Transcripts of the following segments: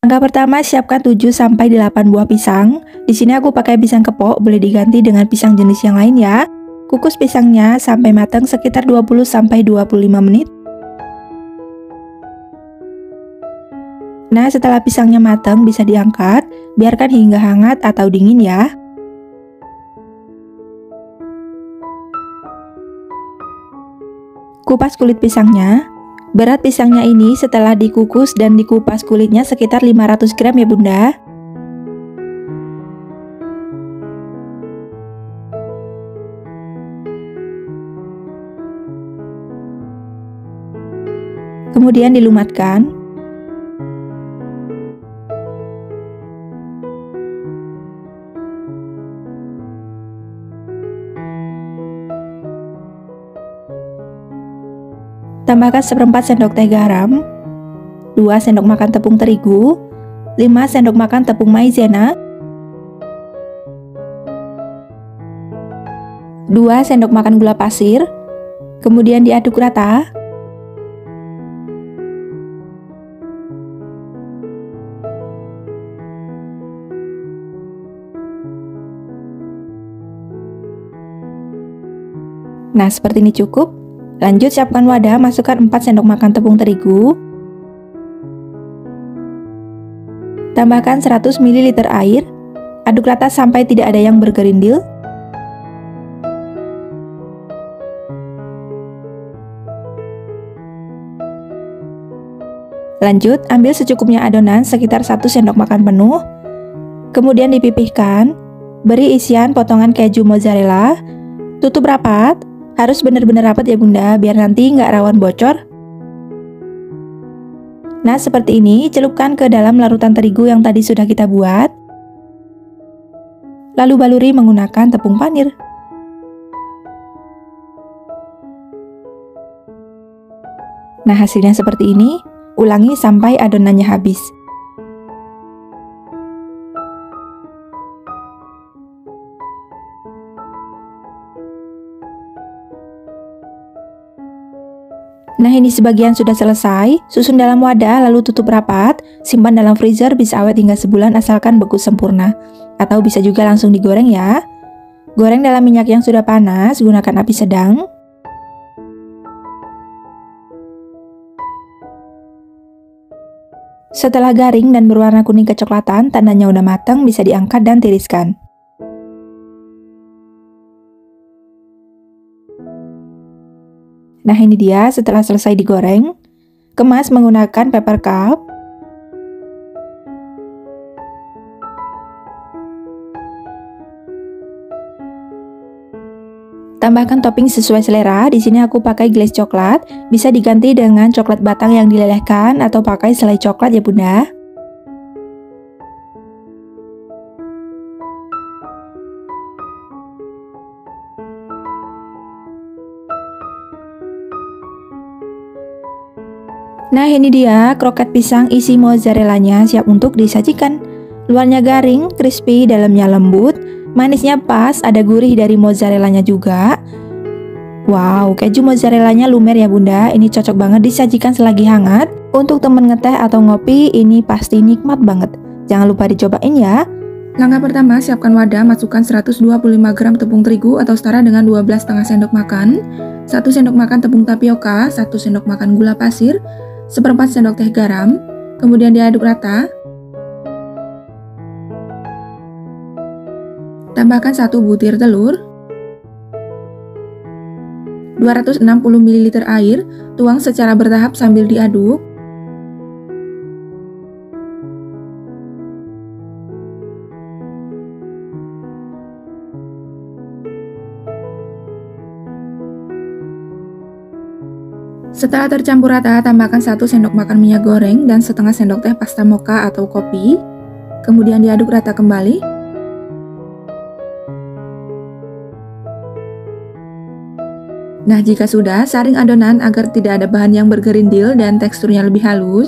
Langkah pertama, siapkan 7-8 buah pisang. Di sini aku pakai pisang kepok, boleh diganti dengan pisang jenis yang lain ya. Kukus pisangnya sampai matang sekitar 20-25 menit. Nah, setelah pisangnya matang bisa diangkat, biarkan hingga hangat atau dingin ya. Kupas kulit pisangnya. Berat pisangnya ini setelah dikukus dan dikupas kulitnya sekitar 500 gram ya bunda. Kemudian dilumatkan. Tambahkan 1/4 sendok teh garam, 2 sendok makan tepung terigu, 5 sendok makan tepung maizena, 2 sendok makan gula pasir, kemudian diaduk rata. Nah, seperti ini cukup. Lanjut siapkan wadah, masukkan 4 sendok makan tepung terigu. Tambahkan 100 ml air. Aduk rata sampai tidak ada yang bergerindil. Lanjut, ambil secukupnya adonan sekitar 1 sendok makan penuh. Kemudian dipipihkan. Beri isian potongan keju mozzarella. Tutup rapat. Harus benar-benar rapat ya bunda, biar nanti nggak rawan bocor. Nah, seperti ini, celupkan ke dalam larutan terigu yang tadi sudah kita buat. Lalu baluri menggunakan tepung panir. Nah, hasilnya seperti ini. Ulangi sampai adonannya habis. Nah, ini sebagian sudah selesai. Susun dalam wadah lalu tutup rapat. Simpan dalam freezer, bisa awet hingga sebulan asalkan beku sempurna. Atau bisa juga langsung digoreng ya. Goreng dalam minyak yang sudah panas, gunakan api sedang. Setelah garing dan berwarna kuning kecoklatan, tandanya udah matang, bisa diangkat dan tiriskan. Nah, ini dia setelah selesai digoreng. Kemas menggunakan paper cup. Tambahkan topping sesuai selera. Di sini aku pakai glaze coklat. Bisa diganti dengan coklat batang yang dilelehkan atau pakai selai coklat ya bunda. Nah, ini dia kroket pisang isi mozzarellanya siap untuk disajikan. Luarnya garing, crispy, dalamnya lembut, manisnya pas, ada gurih dari mozzarellanya juga. Wow, keju mozzarellanya lumer ya bunda, ini cocok banget disajikan selagi hangat. Untuk temen ngeteh atau ngopi, ini pasti nikmat banget. Jangan lupa dicobain ya. Langkah pertama, siapkan wadah, masukkan 125 gram tepung terigu atau setara dengan 12,5 sendok makan, 1 sendok makan tepung tapioka, 1 sendok makan gula pasir, 1/4 sendok teh garam, kemudian diaduk rata. Tambahkan 1 butir telur, 260 ml air, tuang secara bertahap sambil diaduk. Setelah tercampur rata, tambahkan 1 sendok makan minyak goreng dan setengah sendok teh pasta mocha atau kopi. Kemudian diaduk rata kembali. Nah, jika sudah, saring adonan agar tidak ada bahan yang bergerindil dan teksturnya lebih halus.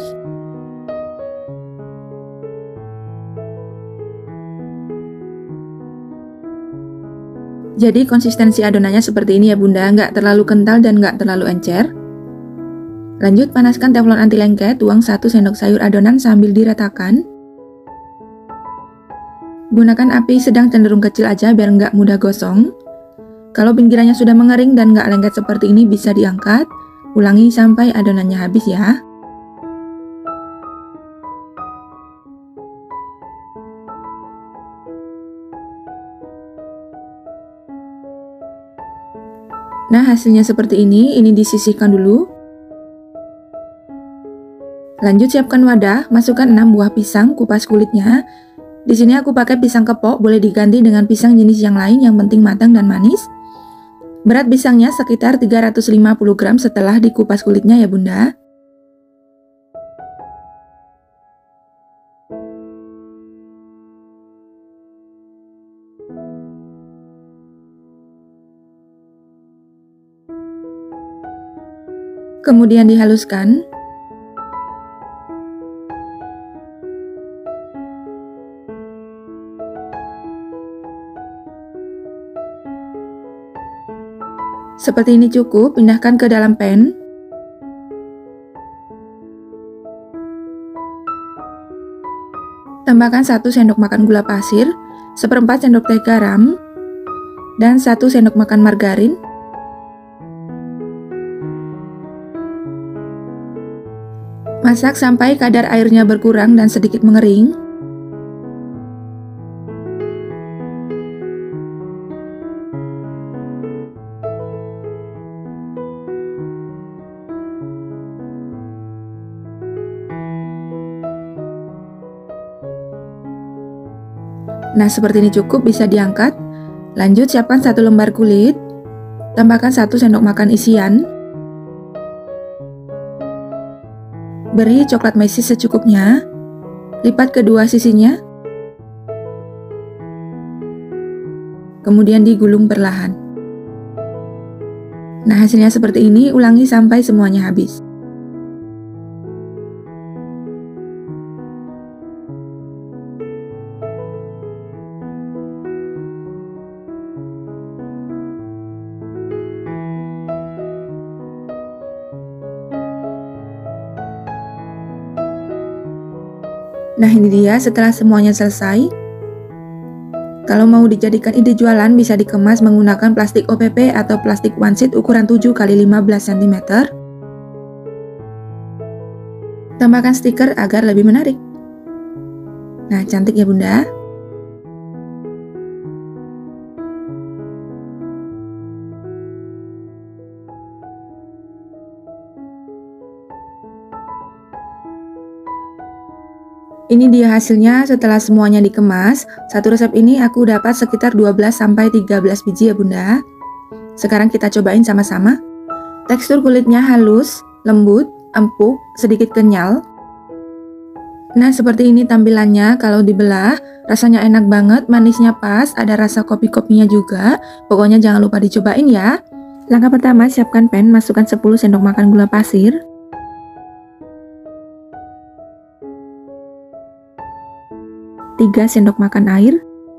Jadi konsistensi adonannya seperti ini ya bunda, nggak terlalu kental dan nggak terlalu encer. Lanjut panaskan teflon anti lengket, tuang 1 sendok sayur adonan sambil diratakan. Gunakan api sedang cenderung kecil aja biar nggak mudah gosong. Kalau pinggirannya sudah mengering dan nggak lengket seperti ini bisa diangkat. Ulangi sampai adonannya habis ya. Nah, hasilnya seperti ini disisihkan dulu. Lanjut siapkan wadah, masukkan 6 buah pisang, kupas kulitnya. Di sini aku pakai pisang kepok, boleh diganti dengan pisang jenis yang lain, yang penting matang dan manis. Berat pisangnya sekitar 350 gram setelah dikupas kulitnya ya Bunda. Kemudian dihaluskan. Seperti ini cukup, pindahkan ke dalam pan. Tambahkan 1 sendok makan gula pasir, 1/4 sendok teh garam, dan 1 sendok makan margarin. Masak sampai kadar airnya berkurang dan sedikit mengering. Nah, seperti ini cukup, bisa diangkat. Lanjut siapkan 1 lembar kulit. Tambahkan 1 sendok makan isian. Beri coklat mesis secukupnya. Lipat kedua sisinya. Kemudian digulung perlahan. Nah, hasilnya seperti ini, ulangi sampai semuanya habis. Nah, ini dia setelah semuanya selesai. Kalau mau dijadikan ide jualan, bisa dikemas menggunakan plastik OPP atau plastik one sheet ukuran 7 x 15 cm. Tambahkan stiker agar lebih menarik. Nah, cantik ya Bunda. Ini dia hasilnya setelah semuanya dikemas. Satu resep ini aku dapat sekitar 12-13 biji ya Bunda. Sekarang kita cobain sama-sama. Tekstur kulitnya halus, lembut, empuk, sedikit kenyal. Nah, seperti ini tampilannya kalau dibelah. Rasanya enak banget, manisnya pas, ada rasa kopi-kopinya juga. Pokoknya jangan lupa dicobain ya. Langkah pertama, siapkan pan, masukkan 10 sendok makan gula pasir. 3 sendok makan air,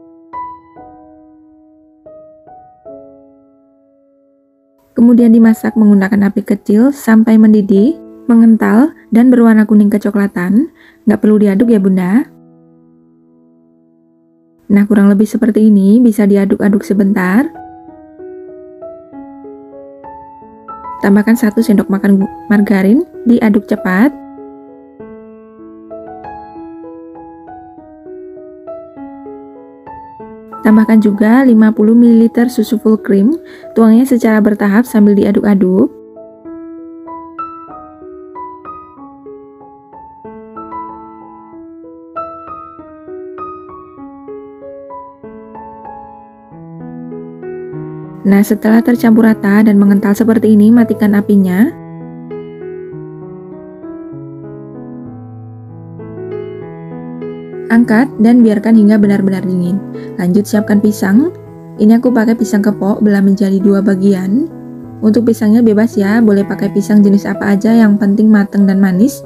kemudian dimasak menggunakan api kecil sampai mendidih, mengental, dan berwarna kuning kecoklatan. Nggak perlu diaduk ya Bunda. Nah, kurang lebih seperti ini, bisa diaduk-aduk sebentar. Tambahkan 1 sendok makan margarin, diaduk cepat. Tambahkan juga 50 ml susu full cream, tuangnya secara bertahap sambil diaduk-aduk. Nah, setelah tercampur rata dan mengental seperti ini, matikan apinya. Angkat dan biarkan hingga benar-benar dingin. Lanjut siapkan pisang. Ini aku pakai pisang kepok, belah menjadi 2 bagian. Untuk pisangnya bebas ya, boleh pakai pisang jenis apa aja, yang penting matang dan manis.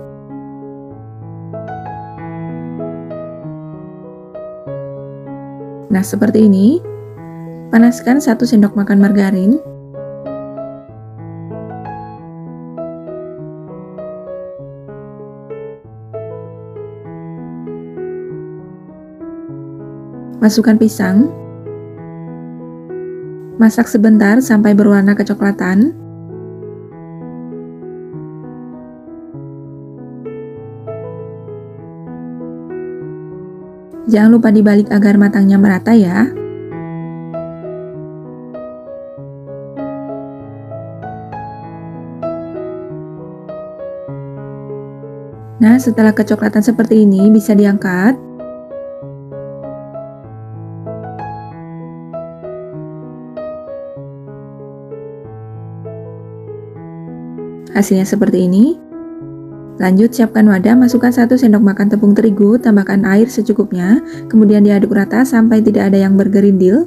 Nah, seperti ini. Panaskan 1 sendok makan margarin. Masukkan pisang. Masak sebentar sampai berwarna kecoklatan. Jangan lupa dibalik agar matangnya merata ya. Nah, setelah kecoklatan seperti ini, bisa diangkat. Hasilnya seperti ini. Lanjut, siapkan wadah, masukkan 1 sendok makan tepung terigu, tambahkan air secukupnya, kemudian diaduk rata sampai tidak ada yang bergerindil.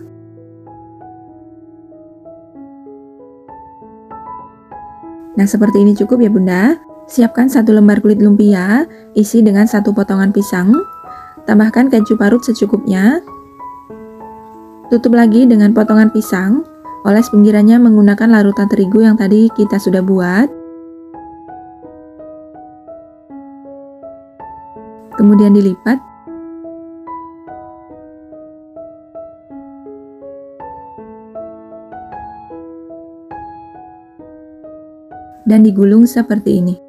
Nah, seperti ini cukup ya Bunda. Siapkan 1 lembar kulit lumpia, isi dengan 1 potongan pisang. Tambahkan keju parut secukupnya. Tutup lagi dengan potongan pisang. Oles pinggirannya menggunakan larutan terigu yang tadi kita sudah buat. Kemudian dilipat. Dan digulung seperti ini.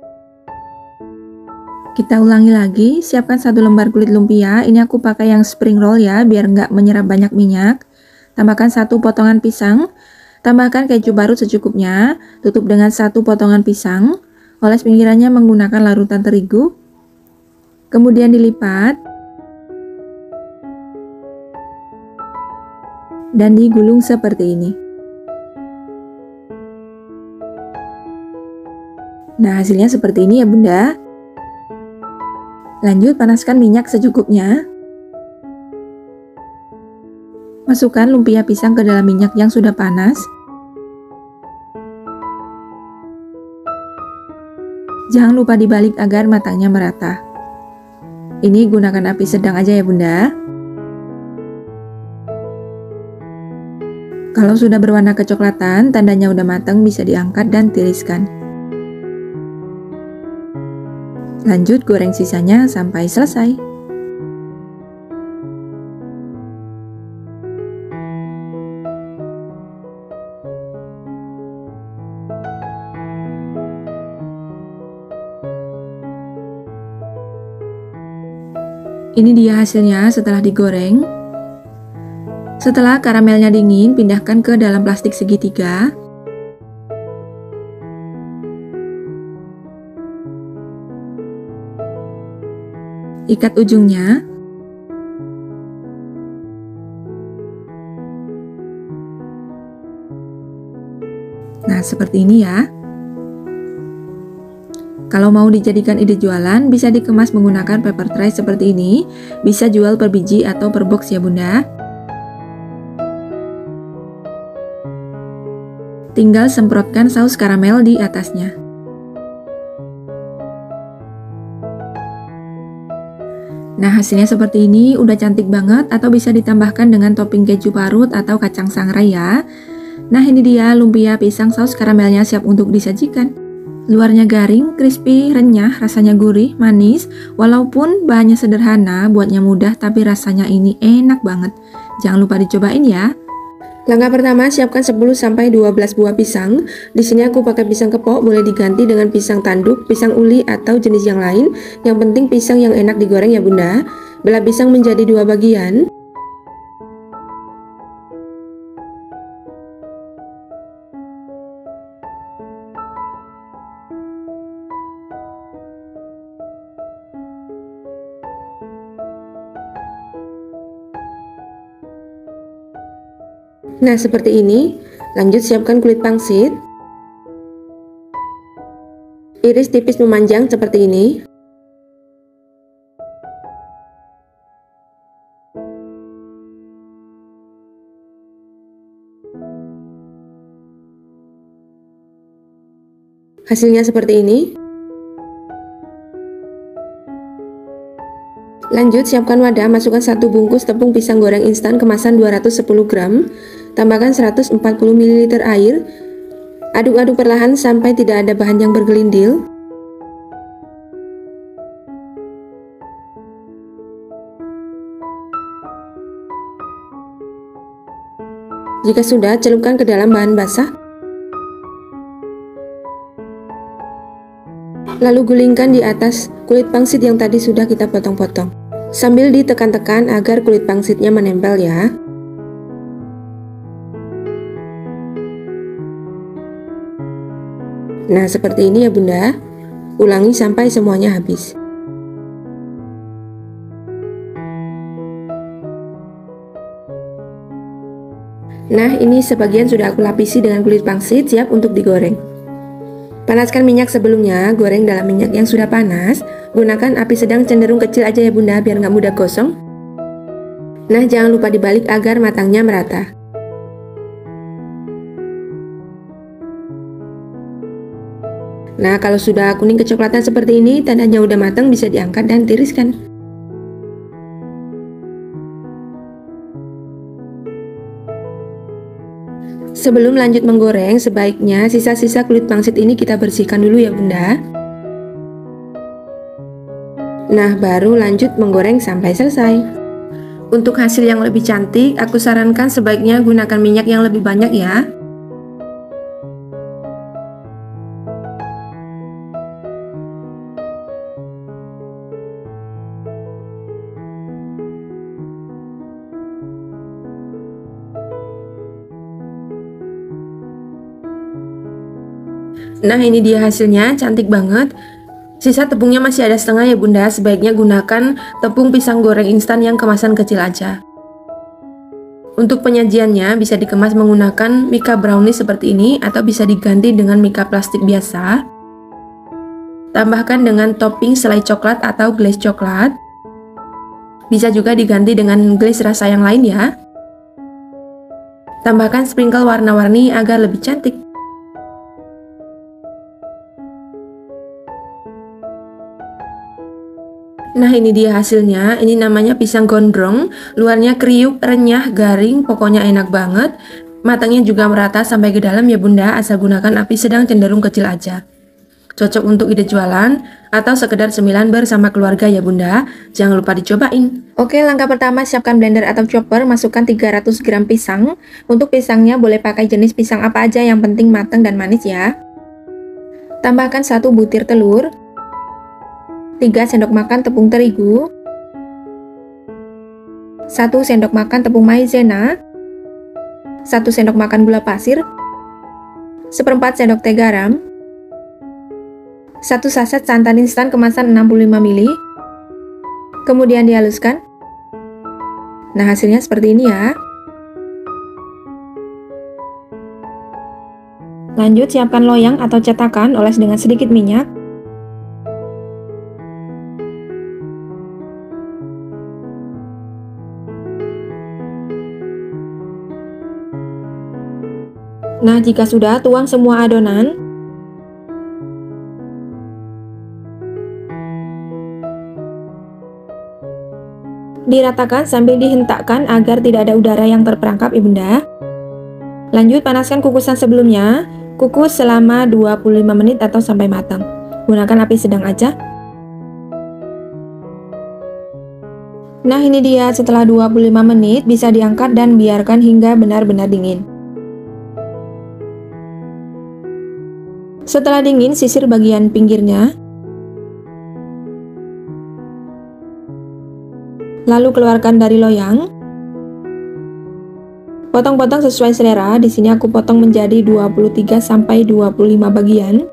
Kita ulangi lagi, siapkan 1 lembar kulit lumpia. Ini aku pakai yang spring roll ya, biar nggak menyerap banyak minyak. Tambahkan 1 potongan pisang. Tambahkan keju parut secukupnya. Tutup dengan 1 potongan pisang. Oles pinggirannya menggunakan larutan terigu. Kemudian dilipat. Dan digulung seperti ini. Nah, hasilnya seperti ini ya Bunda. Lanjut, panaskan minyak secukupnya. Masukkan lumpia pisang ke dalam minyak yang sudah panas. Jangan lupa dibalik agar matangnya merata. Ini gunakan api sedang aja ya Bunda. Kalau sudah berwarna kecoklatan, tandanya udah matang, bisa diangkat dan tiriskan. Lanjut, goreng sisanya sampai selesai. Ini dia hasilnya setelah digoreng. Setelah karamelnya dingin, pindahkan ke dalam plastik segitiga. Ikat ujungnya. Nah, seperti ini ya. Kalau mau dijadikan ide jualan, bisa dikemas menggunakan paper tray seperti ini. Bisa jual per biji atau per box ya Bunda. Tinggal semprotkan saus karamel di atasnya. Nah, hasilnya seperti ini, udah cantik banget, atau bisa ditambahkan dengan topping keju parut atau kacang sangrai ya. Nah, ini dia lumpia pisang saus karamelnya siap untuk disajikan. Luarnya garing, crispy, renyah, rasanya gurih, manis. Walaupun bahannya sederhana, buatnya mudah, tapi rasanya ini enak banget. Jangan lupa dicobain ya. Langkah pertama, siapkan 10-12 buah pisang. Di sini aku pakai pisang kepok, boleh diganti dengan pisang tanduk, pisang uli atau jenis yang lain. Yang penting pisang yang enak digoreng ya Bunda. Belah pisang menjadi 2 bagian. Nah, seperti ini. Lanjut, siapkan kulit pangsit. Iris tipis memanjang seperti ini. Hasilnya seperti ini. Lanjut, siapkan wadah, masukkan 1 bungkus tepung pisang goreng instan kemasan 210 gram. Tambahkan 140 ml air. Aduk-aduk perlahan sampai tidak ada bahan yang bergelindil. Jika sudah, celupkan ke dalam bahan basah. Lalu gulingkan di atas kulit pangsit yang tadi sudah kita potong-potong. Sambil ditekan-tekan agar kulit pangsitnya menempel ya. Nah, seperti ini ya Bunda. Ulangi sampai semuanya habis. Nah, ini sebagian sudah aku lapisi dengan kulit pangsit, siap untuk digoreng. Panaskan minyak sebelumnya, goreng dalam minyak yang sudah panas. Gunakan api sedang cenderung kecil aja ya Bunda, biar nggak mudah gosong. Nah, jangan lupa dibalik agar matangnya merata. Nah, kalau sudah kuning kecoklatan seperti ini, tandanya udah matang, bisa diangkat dan tiriskan. Sebelum lanjut menggoreng, sebaiknya sisa-sisa kulit pangsit ini kita bersihkan dulu ya Bunda. Nah, baru lanjut menggoreng sampai selesai. Untuk hasil yang lebih cantik, aku sarankan sebaiknya gunakan minyak yang lebih banyak ya. Nah, ini dia hasilnya, cantik banget. Sisa tepungnya masih ada setengah ya Bunda, sebaiknya gunakan tepung pisang goreng instan yang kemasan kecil aja. Untuk penyajiannya bisa dikemas menggunakan mika brownie seperti ini atau bisa diganti dengan mika plastik biasa. Tambahkan dengan topping selai coklat atau glaze coklat. Bisa juga diganti dengan glaze rasa yang lain ya. Tambahkan sprinkle warna-warni agar lebih cantik. Nah, ini dia hasilnya. Ini namanya pisang gondrong. Luarnya kriuk, renyah, garing, pokoknya enak banget. Matangnya juga merata sampai ke dalam ya Bunda, asal gunakan api sedang cenderung kecil aja. Cocok untuk ide jualan atau sekedar cemilan bersama keluarga ya Bunda. Jangan lupa dicobain. Oke, langkah pertama siapkan blender atau chopper, masukkan 300 gram pisang. Untuk pisangnya boleh pakai jenis pisang apa aja, yang penting matang dan manis ya. Tambahkan 1 butir telur, 3 sendok makan tepung terigu, 1 sendok makan tepung maizena, 1 sendok makan gula pasir, 1/4 sendok teh garam, 1 saset santan instan kemasan 65 ml, kemudian dihaluskan. Nah, hasilnya seperti ini ya. Lanjut, siapkan loyang atau cetakan, oles dengan sedikit minyak. Nah, jika sudah, tuang semua adonan. Diratakan sambil dihentakkan agar tidak ada udara yang terperangkap ya Bunda. Lanjut, panaskan kukusan sebelumnya. Kukus selama 25 menit atau sampai matang. Gunakan api sedang aja. Nah, ini dia setelah 25 menit, bisa diangkat dan biarkan hingga benar-benar dingin. Setelah dingin, sisir bagian pinggirnya. Lalu keluarkan dari loyang. Potong-potong sesuai selera. Di sini aku potong menjadi 23 sampai 25 bagian.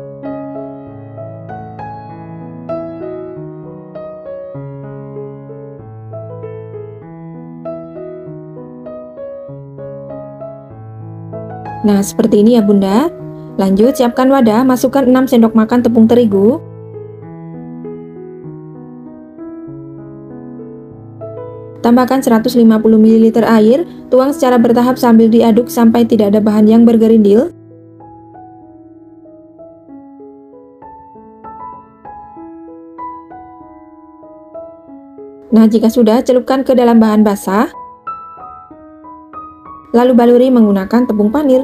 Nah, seperti ini ya Bunda. Lanjut, siapkan wadah, masukkan 6 sendok makan tepung terigu. Tambahkan 150 ml air, tuang secara bertahap sambil diaduk sampai tidak ada bahan yang bergerindil. Nah, jika sudah, celupkan ke dalam bahan basah. Lalu baluri menggunakan tepung panir.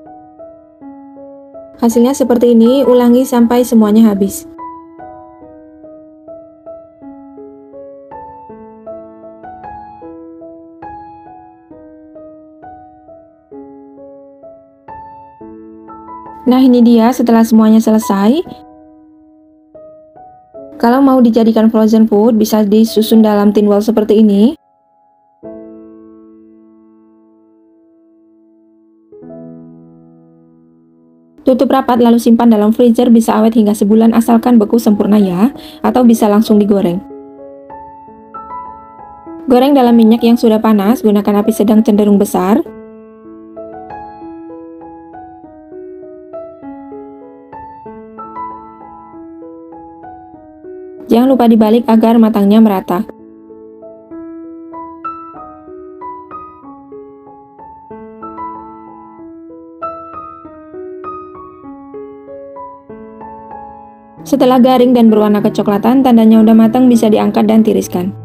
Hasilnya seperti ini, ulangi sampai semuanya habis. Nah, ini dia setelah semuanya selesai. Kalau mau dijadikan frozen food, bisa disusun dalam tin wall seperti ini. Tutup rapat lalu simpan dalam freezer, bisa awet hingga sebulan asalkan beku sempurna ya, atau bisa langsung digoreng. Goreng dalam minyak yang sudah panas, gunakan api sedang cenderung besar. Jangan lupa dibalik agar matangnya merata. Setelah garing dan berwarna kecoklatan, tandanya udah matang, bisa diangkat dan tiriskan.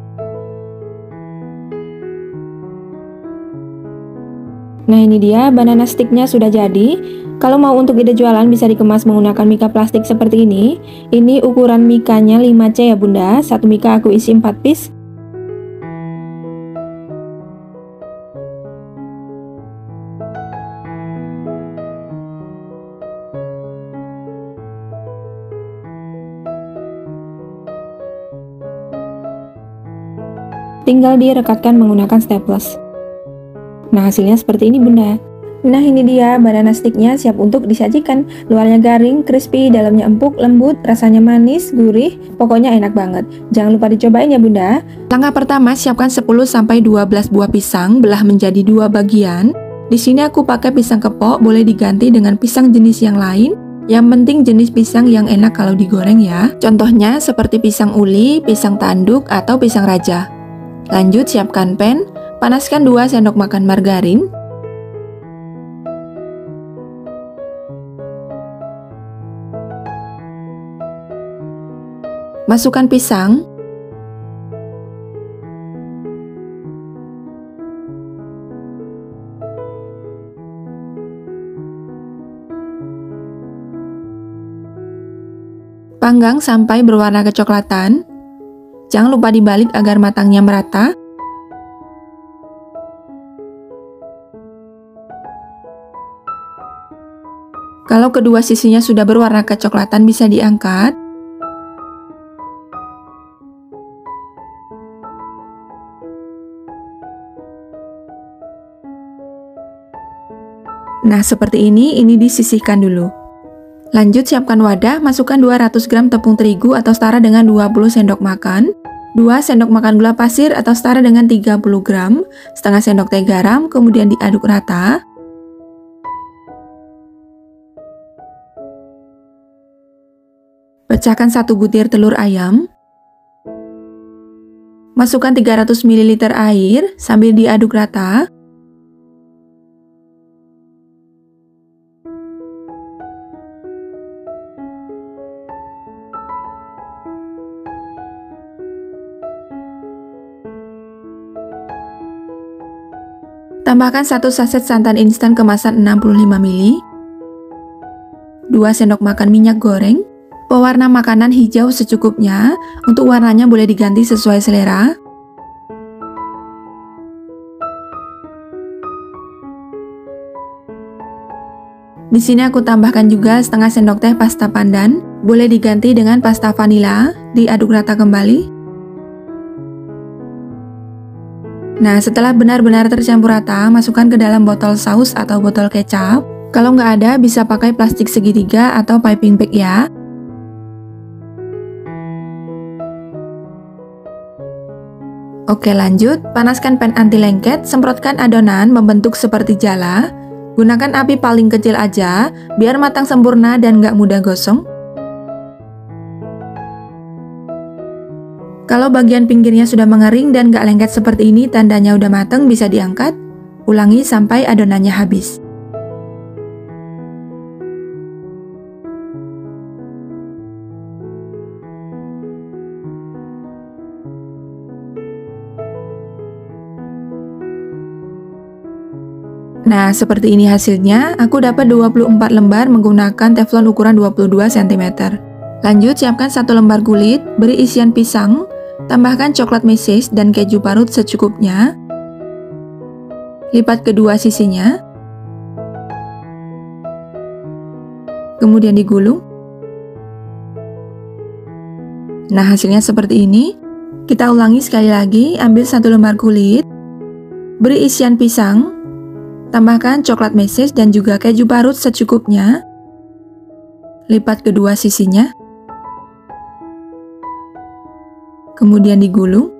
Nah, ini dia banana sticknya sudah jadi. Kalau mau untuk ide jualan, bisa dikemas menggunakan mika plastik seperti ini. Ini ukuran mikanya 5C ya bunda. Satu mika aku isi 4 piece. Tinggal direkatkan menggunakan staples. Nah, hasilnya seperti ini bunda. Nah, ini dia banana sticknya siap untuk disajikan. Luarnya garing, crispy, dalamnya empuk, lembut, rasanya manis, gurih, pokoknya enak banget. Jangan lupa dicobain ya bunda. Langkah pertama, siapkan 10-12 buah pisang, belah menjadi 2 bagian. Di sini aku pakai pisang kepok, boleh diganti dengan pisang jenis yang lain. Yang penting jenis pisang yang enak kalau digoreng ya. Contohnya seperti pisang uli, pisang tanduk, atau pisang raja. Lanjut, siapkan pan, panaskan 2 sendok makan margarin. Masukkan pisang. Panggang sampai berwarna kecoklatan. Jangan lupa dibalik agar matangnya merata. Kalau kedua sisinya sudah berwarna kecoklatan, bisa diangkat. Nah, seperti ini disisihkan dulu. Lanjut, siapkan wadah, masukkan 200 gram tepung terigu atau setara dengan 20 sendok makan, 2 sendok makan gula pasir atau setara dengan 30 gram, setengah sendok teh garam, kemudian diaduk rata. Pecahkan 1 butir telur ayam. Masukkan 300 ml air sambil diaduk rata. Tambahkan 1 saset santan instan kemasan 65 ml, 2 sendok makan minyak goreng, pewarna makanan hijau secukupnya, untuk warnanya boleh diganti sesuai selera. Di sini aku tambahkan juga setengah sendok teh pasta pandan, boleh diganti dengan pasta vanila, diaduk rata kembali. Nah, setelah benar-benar tercampur rata, masukkan ke dalam botol saus atau botol kecap. Kalau nggak ada, bisa pakai plastik segitiga atau piping bag ya. Oke, lanjut, panaskan pan anti lengket, semprotkan adonan membentuk seperti jala. Gunakan api paling kecil aja, biar matang sempurna dan nggak mudah gosong. Kalau bagian pinggirnya sudah mengering dan gak lengket seperti ini, tandanya udah mateng, bisa diangkat. Ulangi sampai adonannya habis. Nah, seperti ini hasilnya. Aku dapat 24 lembar menggunakan teflon ukuran 22 cm. Lanjut, siapkan 1 lembar kulit, beri isian pisang. Tambahkan coklat meses dan keju parut secukupnya. Lipat kedua sisinya. kemudian digulung. Nah, hasilnya seperti ini. Kita ulangi sekali lagi, ambil 1 lembar kulit, beri isian pisang, tambahkan coklat meses dan juga keju parut secukupnya. Lipat kedua sisinya. Kemudian digulung.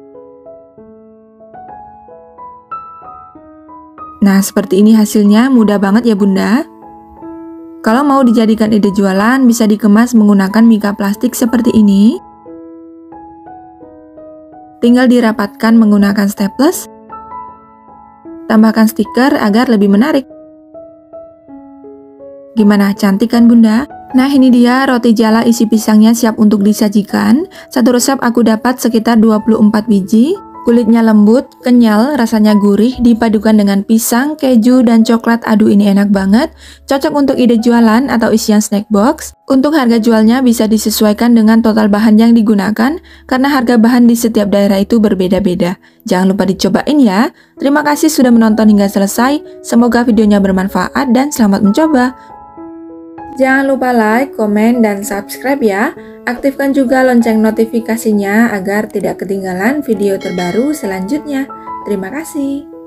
Nah, seperti ini hasilnya, mudah banget ya Bunda. Kalau mau dijadikan ide jualan, bisa dikemas menggunakan mika plastik seperti ini. Tinggal dirapatkan menggunakan staples. Tambahkan stiker agar lebih menarik. Gimana, cantik kan Bunda? Nah, ini dia roti jala isi pisangnya siap untuk disajikan. Satu resep aku dapat sekitar 24 biji. Kulitnya lembut, kenyal, rasanya gurih, dipadukan dengan pisang, keju, dan coklat. Aduh, ini enak banget. Cocok untuk ide jualan atau isian snack box. Untuk harga jualnya bisa disesuaikan dengan total bahan yang digunakan, karena harga bahan di setiap daerah itu berbeda-beda. Jangan lupa dicobain ya. Terima kasih sudah menonton hingga selesai. Semoga videonya bermanfaat dan selamat mencoba. Jangan lupa like, komen, dan subscribe ya. Aktifkan juga lonceng notifikasinya agar tidak ketinggalan video terbaru selanjutnya. Terima kasih.